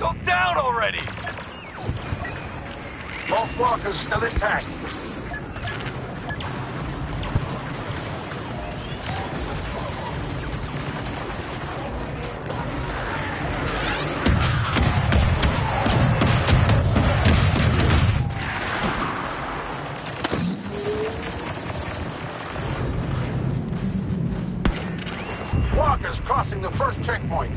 Go down already! Both walkers still intact. Walkers crossing the first checkpoint.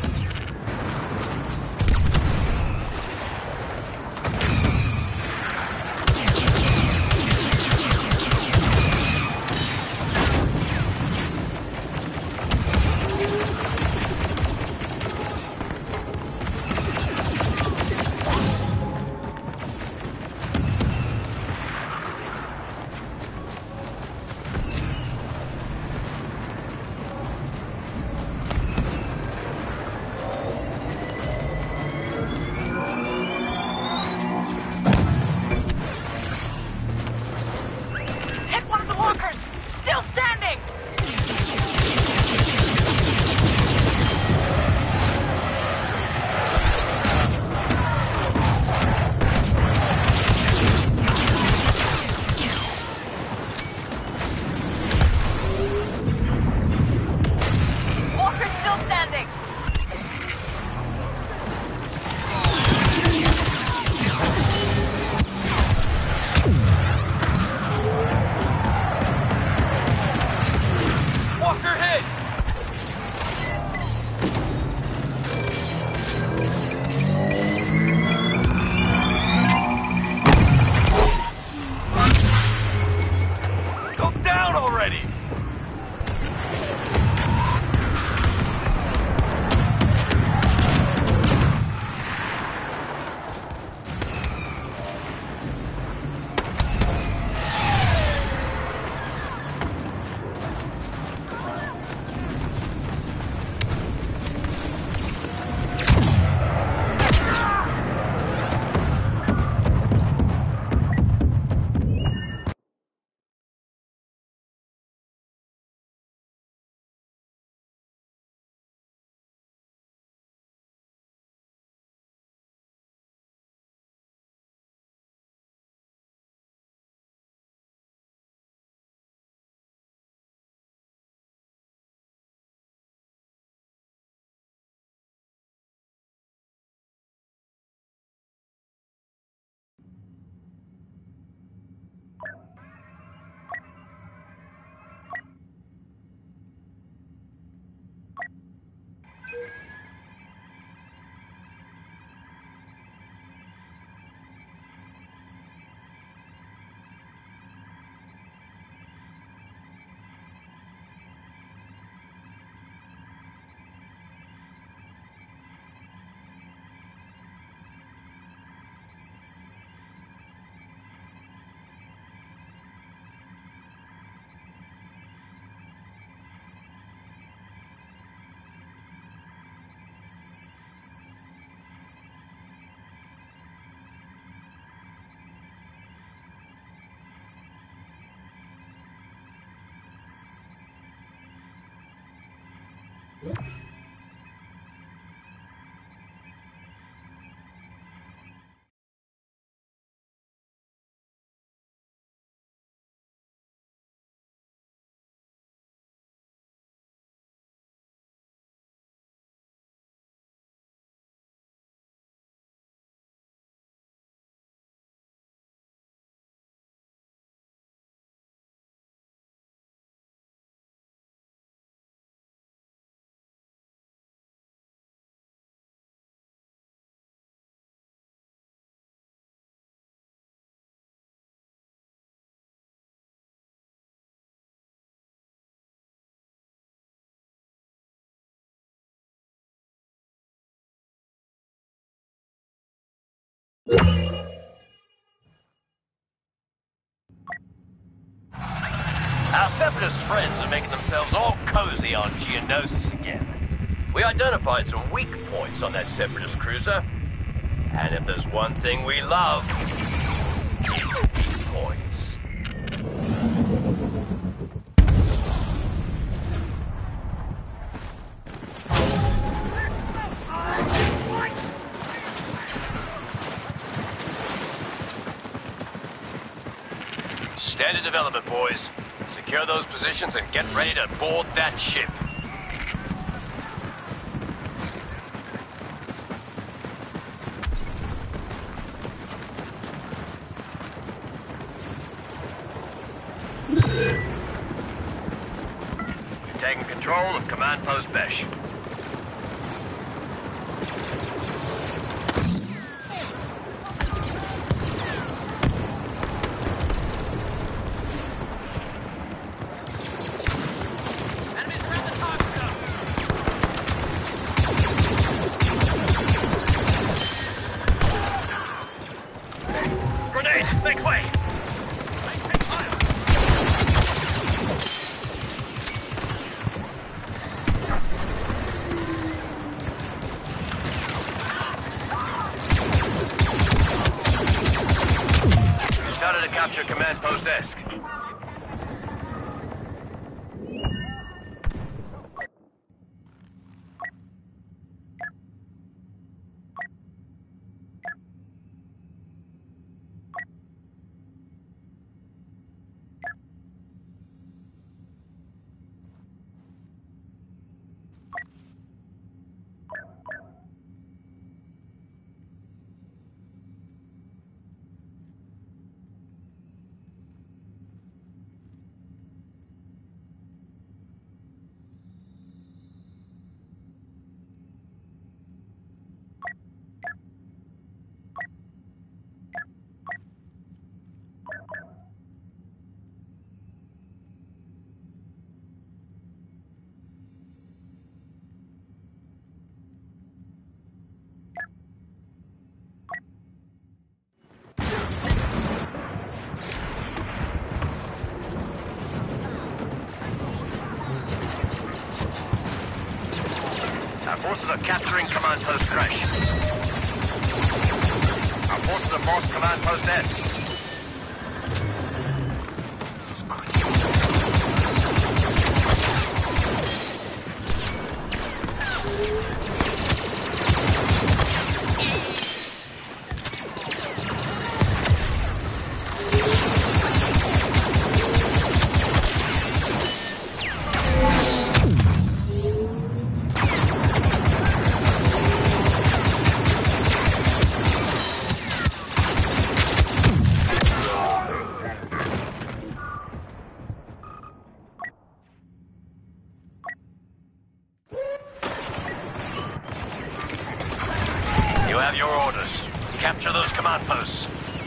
Our Separatist friends are making themselves all cozy on Geonosis again. We identified some weak points on that Separatist cruiser. And if there's one thing we love, it's weak points. Standard development, boys. Secure those positions and get ready to board that ship. You're taking control of Command Post Besh. Make way! Started to capture Command Post Esk. Our forces are capturing Command Post Crash. Our forces have lost Command Post S. You have your orders. Capture those command posts.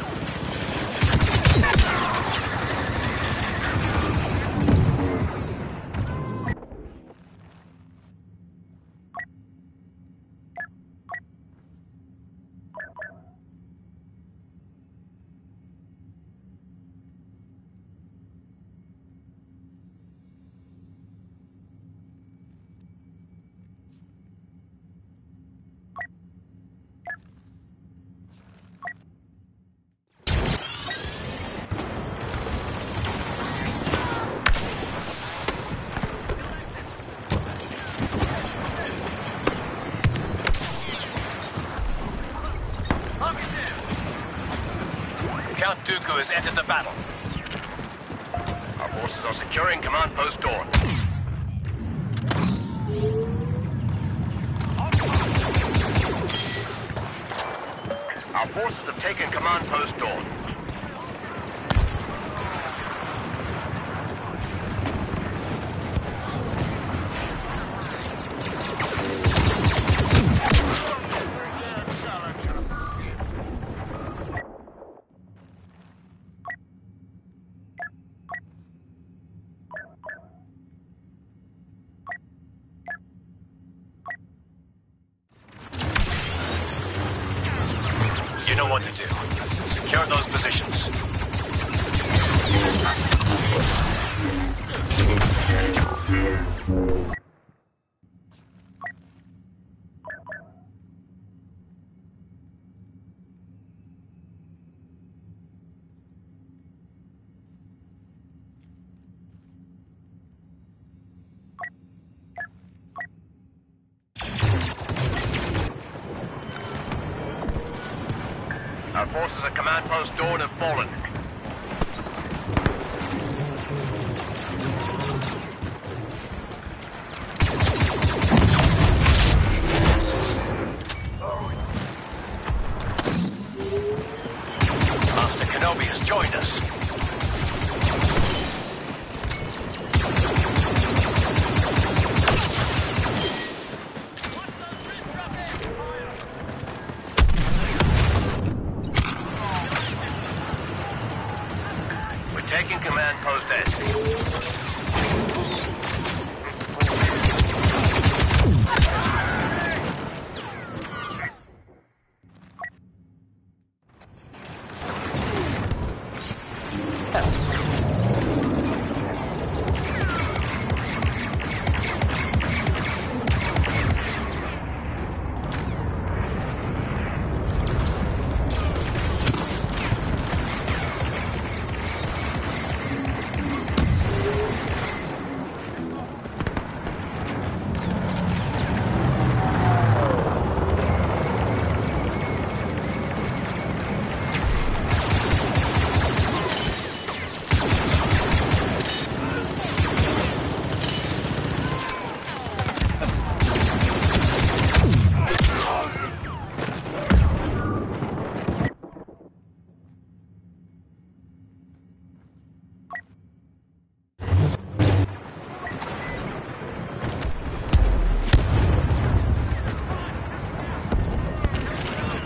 Count Dooku has entered the battle. Our forces are securing Command Post Dawn. Our forces have taken Command Post Dawn. You know what to do. Secure those positions. Our forces at Command Post Dawn have fallen.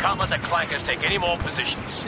can't let the clankers take any more positions.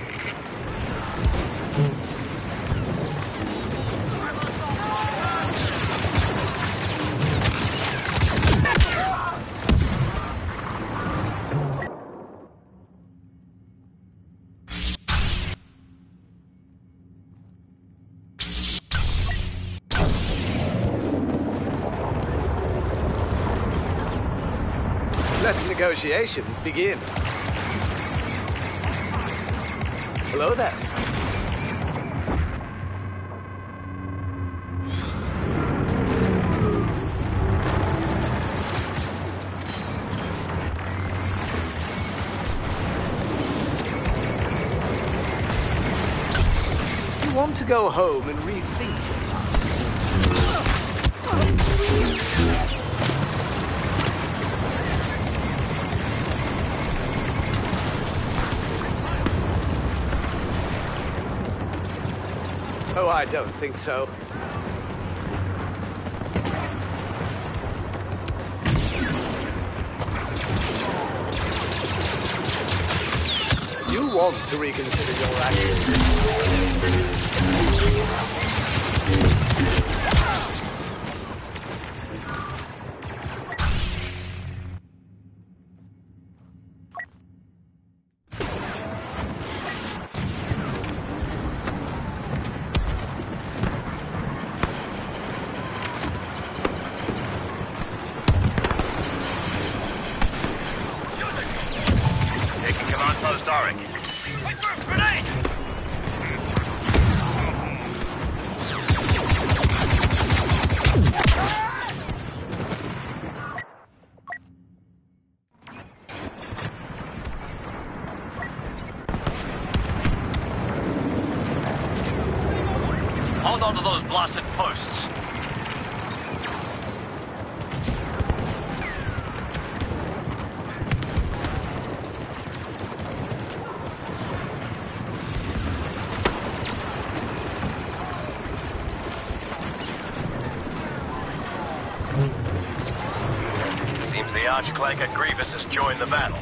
Let negotiations begin. Hello there. You want to go home and rethink your past? Oh, I don't think so. You want to reconsider your actions. Hold on to those blasted posts. Seems the Archclanker Grievous has joined the battle.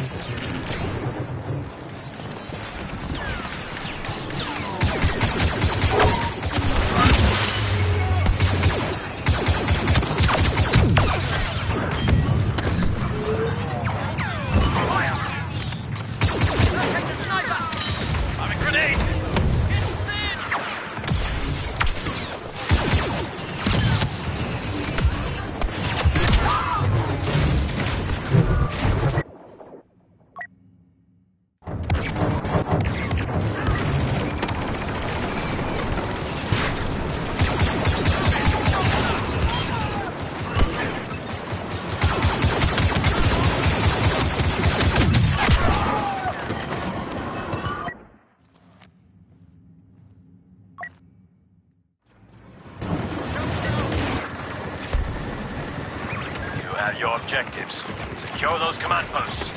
Your objectives. Secure those command posts.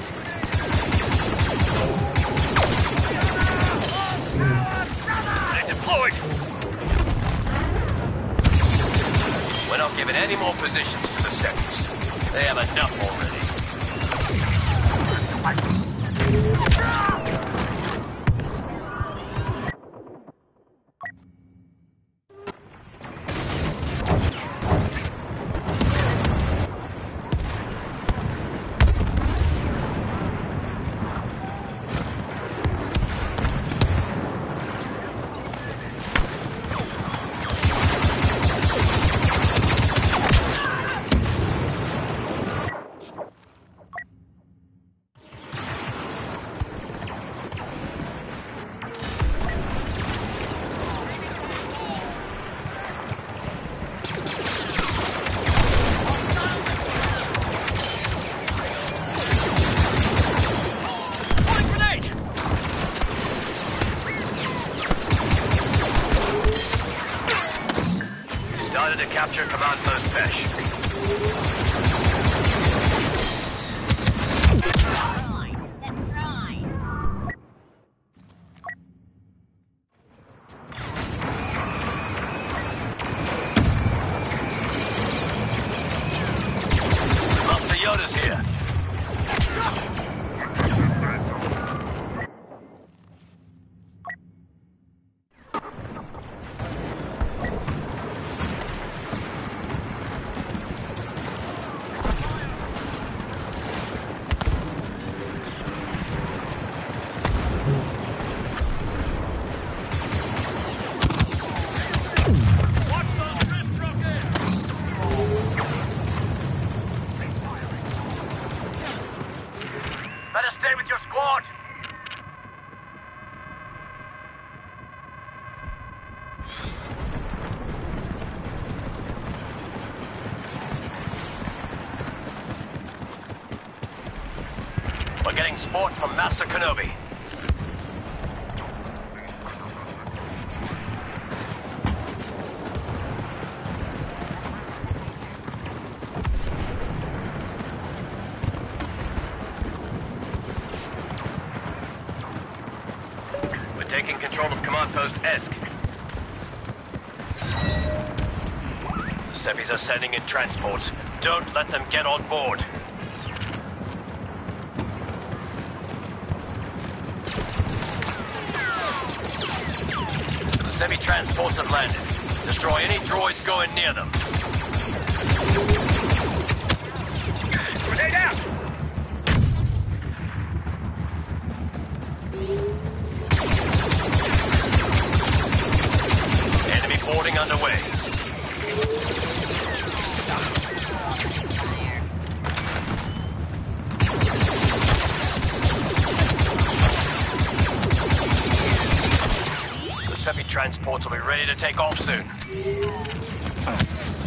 They're deployed! We're not giving any more positions to the seconds. They have enough already. To capture command post Pesh. Master Yoda's here. We're getting support from Master Kenobi. We're taking control of Command Post Esk. The Seppies are sending in transports. Don't let them get on board. The Seppi transports have landed. Destroy any droids going near them. Grenade out! Enemy boarding underway. The Seppi transports will be ready to take off soon.